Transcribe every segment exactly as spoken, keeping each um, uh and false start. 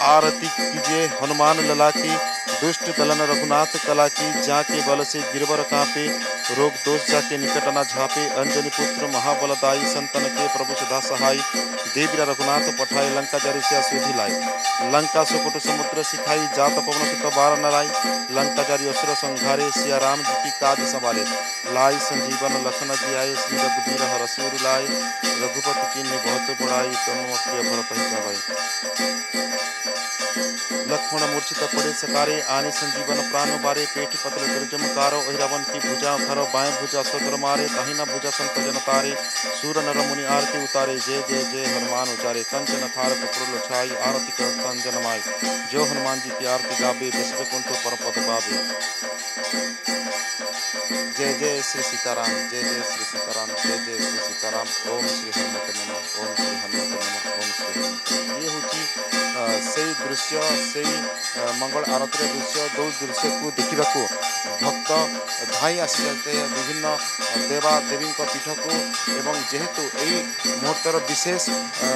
आरती कीजिए हनुमान लला की, दुष्ट दलन रघुनाथ कला की, जाके बल से गिरवर कांपे, रोग दोष जाके निकट न झापे, अंजनी पुत्र महाबलदाई, संतन के प्रभु सदा सहाय, देवीरा रघुनाथ पठाए, लंका जरि सिया सुधि लाए, लंका सुकुट समुद्र सिखाई, जात पवन सुत बार नराई, लंका जरि असुर संहारे, सिया राम जी की काज संवारे, लाई संजीवन लखन जियाए, श्री रघुबीर हरषि लाए, रघुपति कीन्ही बहुत बड़ाई, तनु प्रिय भरत ही कहवाई। लक्ष्मण मूर्छित पड़े सकारे, आने संजीवन प्राण बारे, पेट पतल दुर्जम कारो, अहिरावन की भुजा खरो, बाएं भुजा सोतर मारे, दाहिना भुजा संत जन तारे, सूर नर मुनि आरती उतारे, जय जय जय हनुमान उचारे, कंचन थार कपूर छाई, आरती कर जनमाय, जो हनुमान जी की आरती गावे, विश्व कुंठ पर पद पावे। जय जय श्री सीताराम, जय जय श्री सीताराम, जय जय श्री सीताराम। ओम श्री हनुमत नमः, ओम श्री हनुमत नमः, ओम श्री हनुमत। ये हूँ से दृश्य से मंगल आरती दृश्य, जो दृश्य को देखा भक्त धाई आसी जाते विभिन्न देवा देवी पीठ को, एवं जेहेतु यही मुहूर्तर विशेष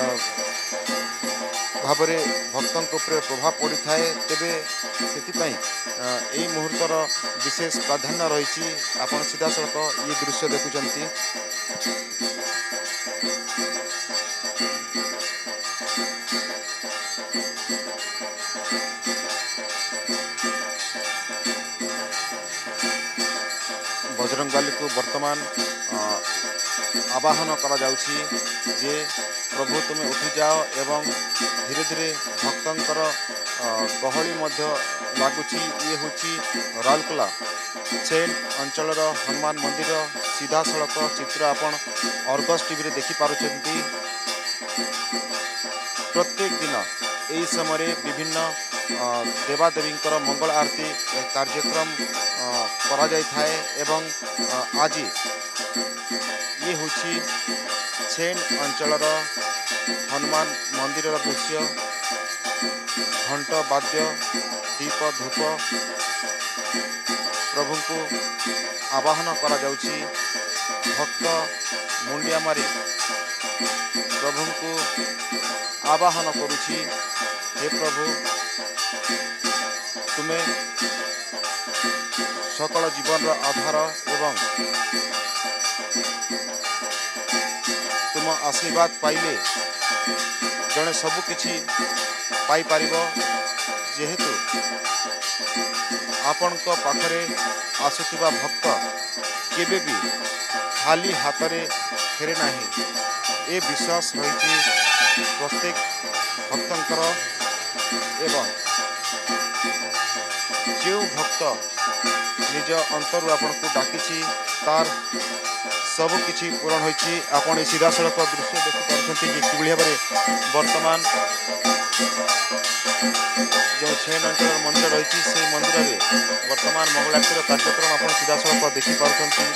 भाव भक्तों प्रभाव पड़ी थाए, तेबे से यही मुहूर्तर विशेष प्राधान्य रही। आपन सीधा सड़क ये दृश्य देखुंती। बजरंगबली को वर्तमान आवाहन करा जाउछि जे प्रभु तुम्हें उठी जाओ, एवं धीरे धीरे भक्तंकर गहली मध्य लगुची। ये हूँ राउरकेला चेन अंचल हनुमान मंदिर सीधा सड़क चित्र आपण अर्गस टीवी देखिपुंट। प्रत्येक दिन यही समय विभिन्न देवादेवी मंगल आरती कार्यक्रम करा जाय थाए, एवं आज ये हूँ छेन अंचल हनुमान मंदिर दृश्य। घंट वाद्य दीप धूप प्रभु को आवाहन करा जाउछि। भक्त मुंडिया मारी प्रभु को आवाहन करुछि, हे प्रभु तुम्हें सकल जीवन आधार, एवं तुम आशीर्वाद पाइले जड़े सबु किछि पाई पारिबो। जेहेतु आपण को पाखरे आसुथिबा भक्त केबे भी खाली हाथरे फेरे नाही, ए विश्वास रही प्रत्येक भक्तंकर। एवं जो भक्त निज अंतरु आपण को डाकी तार सब किछि पूरण होइछि। आपण सीधा सड़क दृश्य देखि पारछंती कि किभଳି भाबरे वर्तमान जो छेन अंचल मंदिर रही से मंदिर में वर्तमान मंगलारती कार्यक्रम आपण सीधा सड़क देखि पारछंती।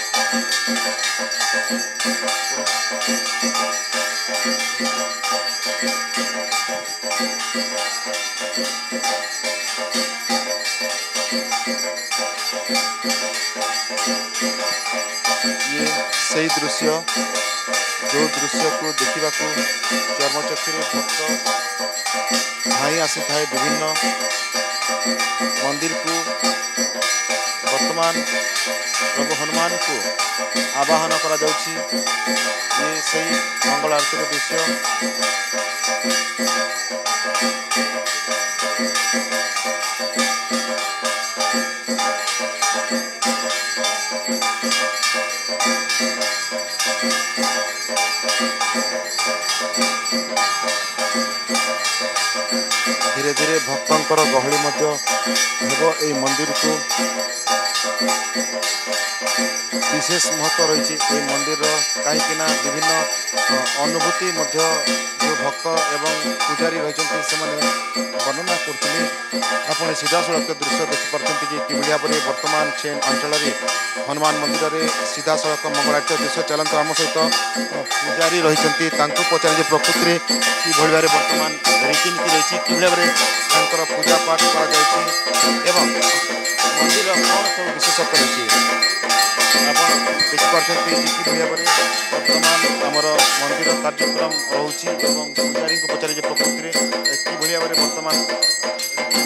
ये सही दृश्य, जो दृश्य को देखा चर्मचक्षु भक्त धाई आसी थाए विभिन्न मंदिर को। वर्तमान प्रभु हनुमान को आवाहन करा जाउछि। ये सही मंगल आरती दृश्य। धीरे धीरे भक्तंकर गहली मध्य हेबो। एई मंदिर को विशेष महत्व रही। ये मंदिर कहीं विभिन्न अनुभूति मध्य जो भक्त एवं पूजारी रही से वर्णना करते। आपने सीधा सड़क दृश्य देखिपारती कि किभଳି भाବରେ वर्तमान छेन अंचल हनुमान मंदिर में सीधा सड़क मंगलारती दृश्य चलते आम सहित पूजारी रही पचारे प्रकृति में किभଳି भाବରେ वर्तमान रीतिनीति रही किभଳି भाବରେ पूजा पाठ कर मंदिर कौन सब विशेषत्व रही। ଆପଣ ଦେଖିପାରୁଛନ୍ତି ଯେ କିଭଳି ଭାବରେ ବର୍ତ୍ତମାନ ଆମର ମନ୍ଦିର କାର୍ଯ୍ୟକ୍ରମ ରହୁଛି ଏବଂ ପୂଜାରୀଙ୍କୁ ପଚାରି ଯେ ପ୍ରକୃତିରେ ଏ, କିଭଳି ଭାବରେ ବର୍ତ୍ତମାନ